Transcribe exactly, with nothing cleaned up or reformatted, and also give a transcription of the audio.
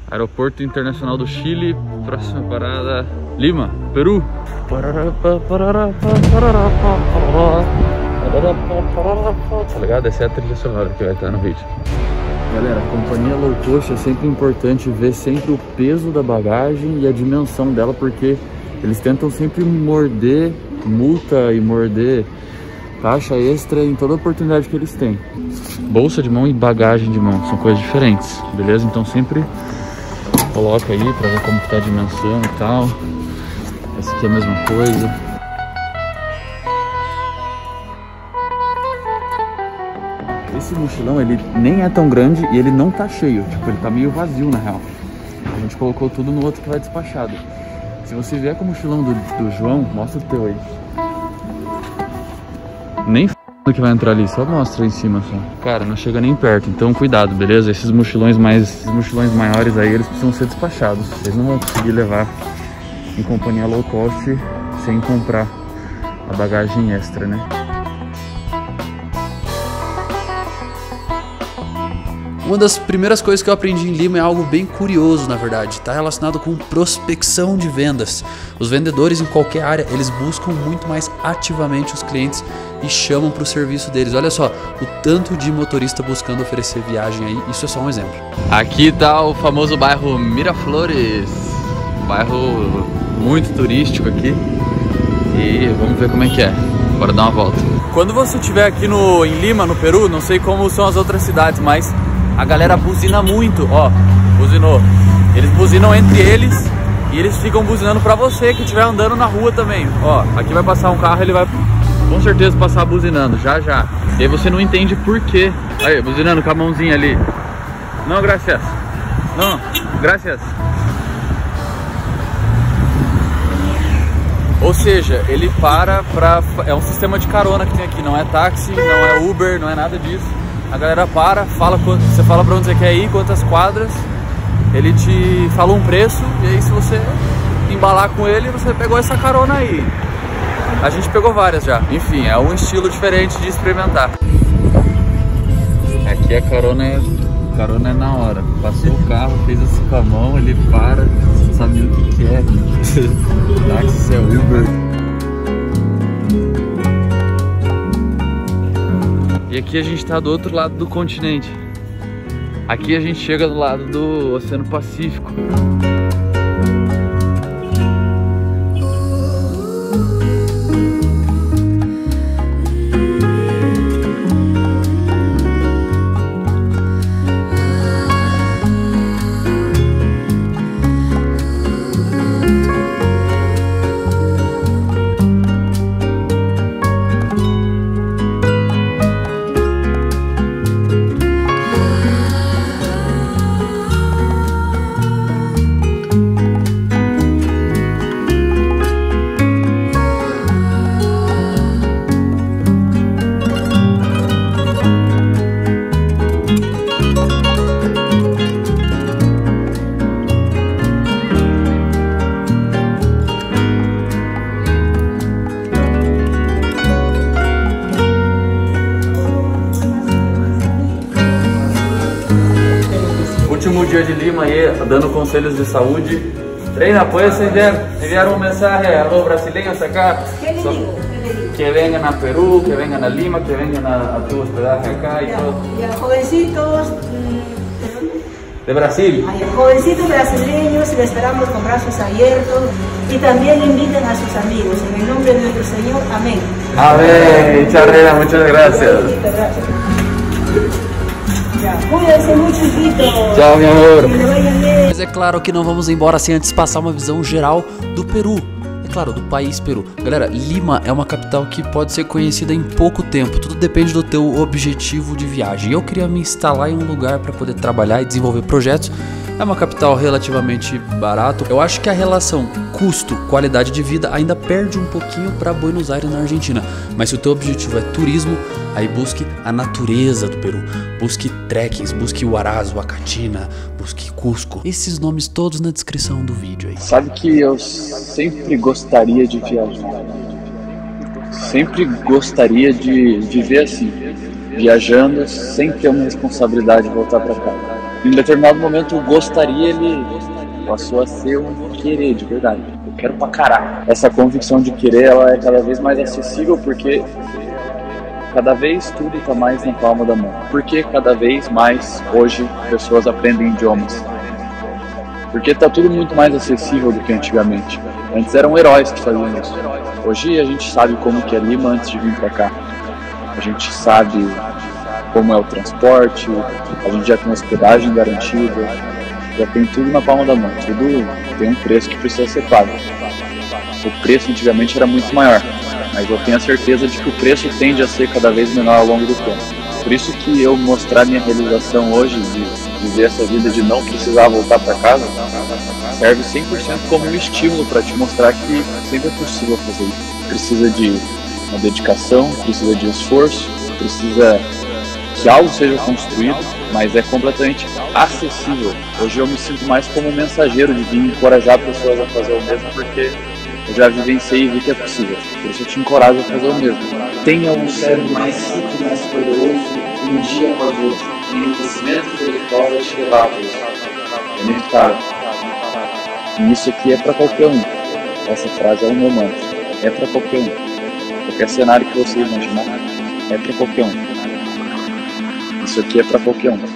Aeroporto Internacional do Chile, próxima parada, Lima, Peru. Tá ligado? Essa é a trilha sonora que vai estar no vídeo. Galera, a companhia low cost é sempre importante ver sempre o peso da bagagem e a dimensão dela, porque eles tentam sempre morder multa e morder taxa extra em toda oportunidade que eles têm. Bolsa de mão e bagagem de mão são coisas diferentes, beleza? Então sempre coloca aí pra ver como que tá a dimensão e tal. Essa aqui é a mesma coisa. Esse mochilão, ele nem é tão grande e ele não tá cheio. Tipo, ele tá meio vazio, na real. A gente colocou tudo no outro que vai despachado. Se você vier com o mochilão do, do João, mostra o teu aí. Nem f*** que vai entrar ali, só mostra aí em cima só. Cara, não chega nem perto, então cuidado, beleza? Esses mochilões mais, esses mochilões maiores aí, eles precisam ser despachados. Vocês não vão conseguir levar em companhia low cost sem comprar a bagagem extra, né? Uma das primeiras coisas que eu aprendi em Lima é algo bem curioso, na verdade. Está relacionado com prospecção de vendas. Os vendedores em qualquer área, eles buscam muito mais ativamente os clientes e chamam para o serviço deles. Olha só, o tanto de motorista buscando oferecer viagem aí, isso é só um exemplo. Aqui tá o famoso bairro Miraflores. Um bairro muito turístico aqui. E vamos ver como é que é. Bora dar uma volta. Quando você estiver aqui no, em Lima, no Peru, não sei como são as outras cidades, mas a galera buzina muito, ó, buzinou. Eles buzinam entre eles e eles ficam buzinando pra você que estiver andando na rua também. Ó, aqui vai passar um carro, ele vai com certeza passar buzinando, já já. E aí você não entende por quê. Aí, buzinando com a mãozinha ali. Não, graças. Não, graças. Ou seja, ele para pra... É um sistema de carona que tem aqui, não é táxi, não é Uber, não é nada disso. A galera para, fala, você fala pra onde você quer ir, quantas quadras, ele te fala um preço, e aí se você embalar com ele, você pegou essa carona aí. A gente pegou várias já. Enfim, é um estilo diferente de experimentar. Aqui a carona é, carona é na hora. Passou o carro, fez assim com a mão, ele para, não sabe nem o que, que é. Táxi é Uber. E aqui a gente tá do outro lado do continente. Aqui a gente chega do lado do Oceano Pacífico. Último dia de Lima aí, dando conselhos de saúde. Reina, ¿puedes enviar, enviar un mensaje a los brasileños acá? ¿Qué le So, digo? ¿Qué le digo? que vengan a Perú, que vengan a Lima, que vengan a, a tu hospedaje acá y Ya, todo. ya, jovencitos, mm, De Brasil. ay, jovencitos brasileños, les esperamos con brazos abiertos y también inviten a sus amigos. En el nombre de nuestro Señor, amén. Amén, Charrera, muchas gracias. Gracias. Ya, cuídense muito, chiquitos. Tchau, meu amor. Que le vayan bien. Mas é claro que não vamos embora sem antes passar uma visão geral do Peru. É claro, do país Peru. Galera, Lima é uma capital que pode ser conhecida em pouco tempo. Tudo depende do teu objetivo de viagem. Eu queria me instalar em um lugar para poder trabalhar e desenvolver projetos. É uma capital relativamente barata. Eu acho que a relação custo-qualidade de vida ainda perde um pouquinho para Buenos Aires, na Argentina. Mas se o teu objetivo é turismo, aí busque a natureza do Peru. Busque trekkings, busque Huaraz, Huacatina, busque Cusco. Esses nomes todos na descrição do vídeo aí. Sabe que eu sempre gostaria de viajar. Sempre gostaria de viver assim, viajando sem ter uma responsabilidade de voltar para cá. Em determinado momento, o gostaria, ele passou a ser um querer de verdade. Eu quero pra caralho. Essa convicção de querer, ela é cada vez mais acessível porque cada vez tudo está mais na palma da mão. Porque cada vez mais hoje pessoas aprendem idiomas. Porque está tudo muito mais acessível do que antigamente. Antes eram heróis que faziam isso. Hoje a gente sabe como que é Lima antes de vir para cá. A gente sabe como é o transporte, a gente já tem hospedagem garantida, já tem tudo na palma da mão. Tudo tem um preço que precisa ser pago. O preço antigamente era muito maior, mas eu tenho a certeza de que o preço tende a ser cada vez menor ao longo do tempo. Por isso que eu mostrar minha realização hoje, de viver essa vida de não precisar voltar para casa, serve cem por cento como um estímulo para te mostrar que sempre é possível fazer isso. Precisa de uma dedicação, precisa de esforço, precisa que algo seja construído, mas é completamente acessível. Hoje eu me sinto mais como um mensageiro de vir encorajar pessoas a fazer o mesmo, porque eu já vivenciei e vi que é possível. Por isso eu te encorajo a fazer o mesmo. Tenha um cérebro mais simples, mais poderoso, um dia após outro. E o crescimento intelectual vai te levar a isso. É inevitável. E isso aqui é para qualquer um. Essa frase é o meu mantra. É para qualquer um. Qualquer cenário que você imaginar, é para qualquer um. Isso aqui é para qualquer um.